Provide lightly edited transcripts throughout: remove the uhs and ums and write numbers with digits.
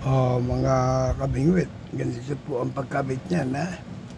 Oh, mga kabingwit, ganito po ang pagkabit niyan, ha?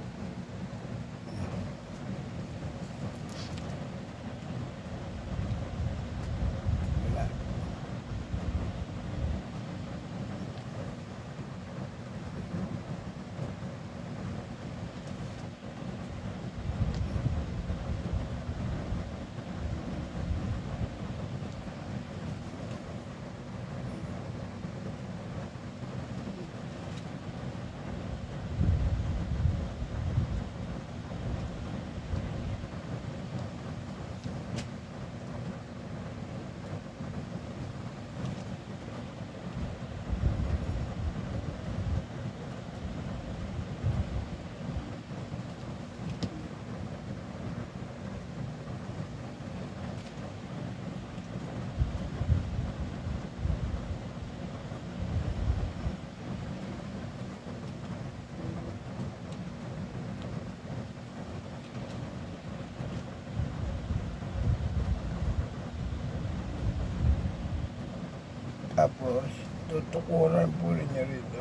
Tapos, tutukuran po ninyo rito.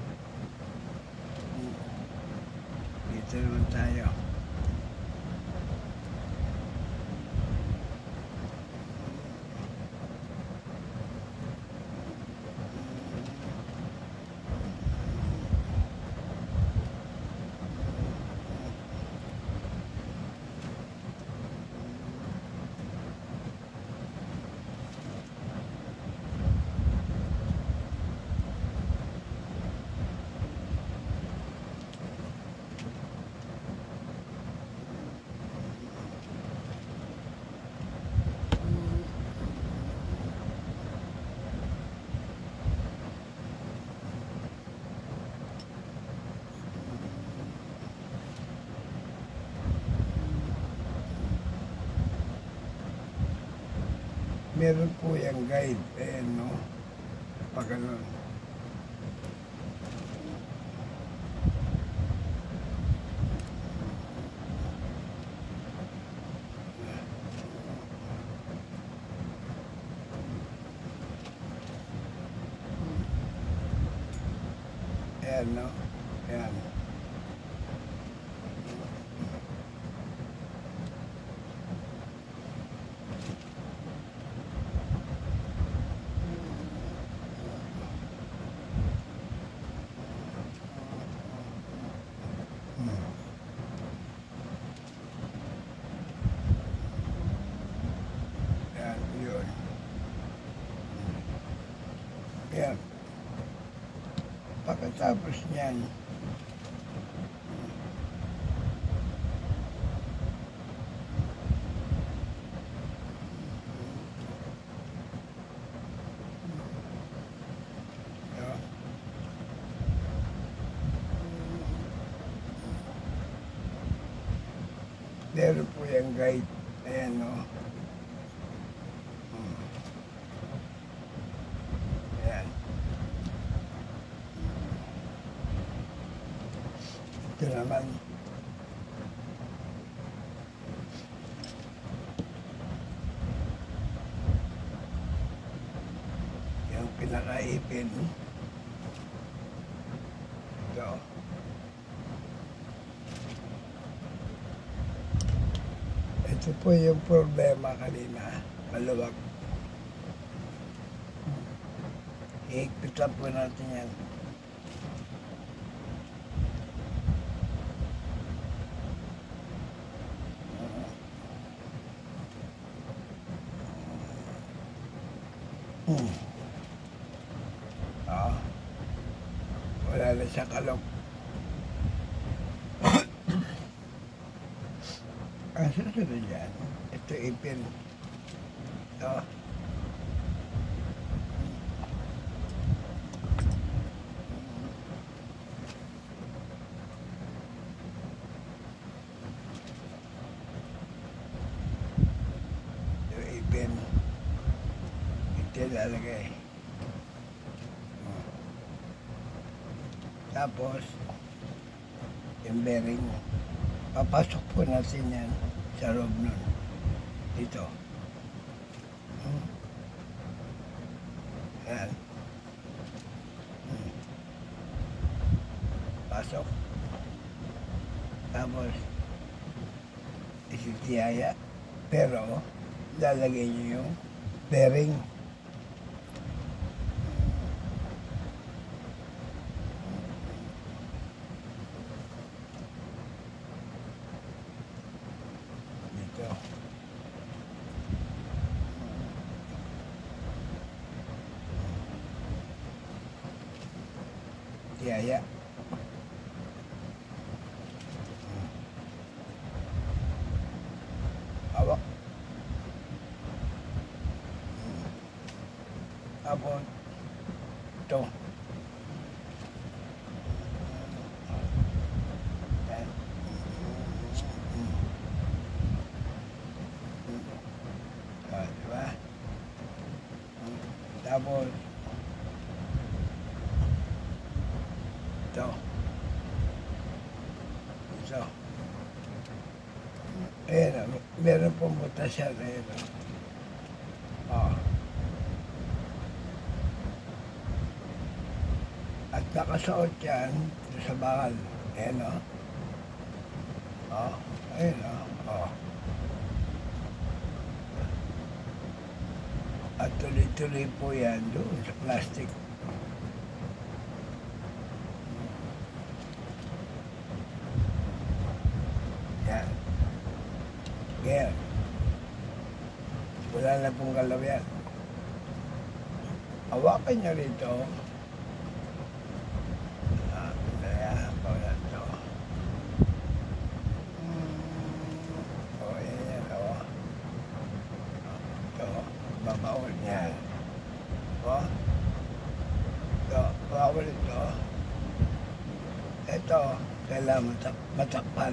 Dito naman tayo. Meron po yung guide, no? Pag ganun. Ayan, no? Ayan. Ayan, yun. Ayan. Pagkatapos niyan, meron po yung guide. Ayan, no? Ayan. Ito naman. Yung pinakaipin. Ito. Ito po yung problema kanina. Maluwag. Iikpitan po natin yan. Wala na siya kalok. Ang susunod yan, ito ipin. Ito. Ito ipin. Ito lalagay. Tapos, yung bearing, papasok po natin yan sa loob nun. Dito. Ayan. papasok. Tapos, isitiyaya. Pero, lalagay niyo yung bearing. Dito. Tiyaya. Hawak. Tapos, ito. Yan. Diba? Tapos, ito. Ito. Ayan, meron pong butas yan. Ayan. At nakasuot yan sa bakal. Ayan o. Ayan o. At tuloy-tuloy po yan doon sa plastic. Yan. Yan. Wala na pong galaw yan. Hawakan nyo rito. Ayan, wala ito. Ayan, o. Ito, babawal niyan. Ito, bawal ito. Ito, kailangan matakpan.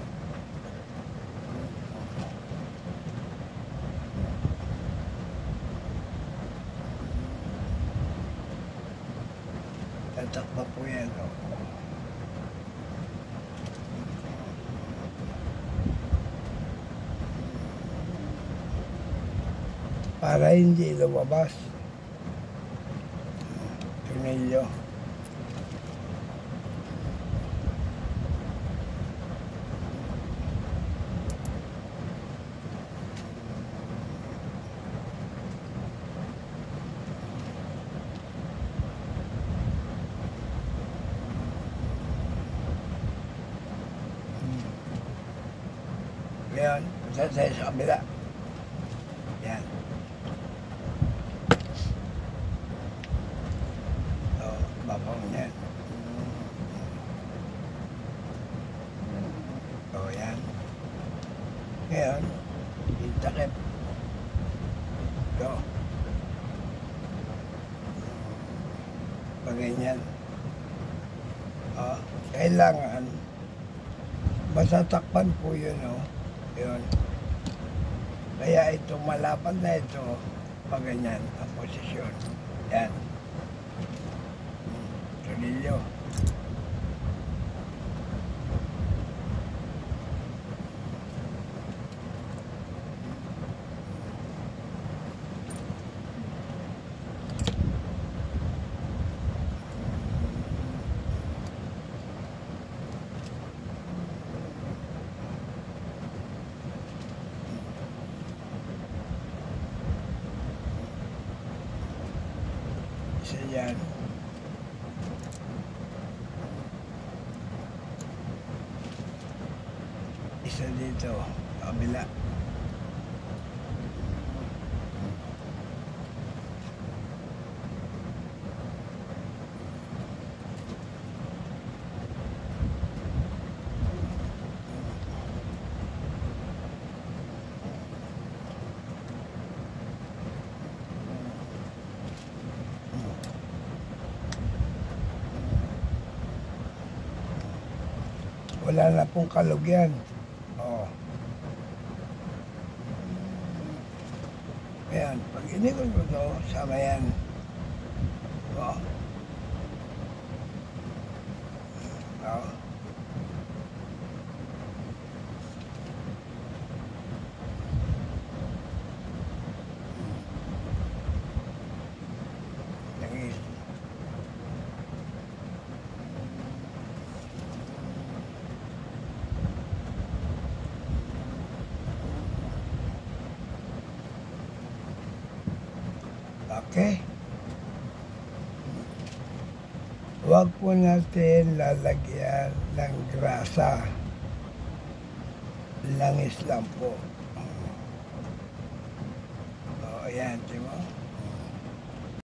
Tatakpan po yan. Para hindi lumabas. Tunilyo. Ngayon, punta tayo sa kabila. Yan. Babaw niyan. Yan. Ngayon, yung takip. Ito. Paganyan. Kailangan masatakpan po yun, yun. Kaya ito, malapad na ito, paganyan ang posisyon. Yan. Tunilyo. Isa yan. Isa dito, kabila. Wala na pong kalog yan. Ayan, pag inikot mo ito, sama yan. Okay? Huwag po natin lalagyan ng grasa. Langis lang po. O, ayan, di ba?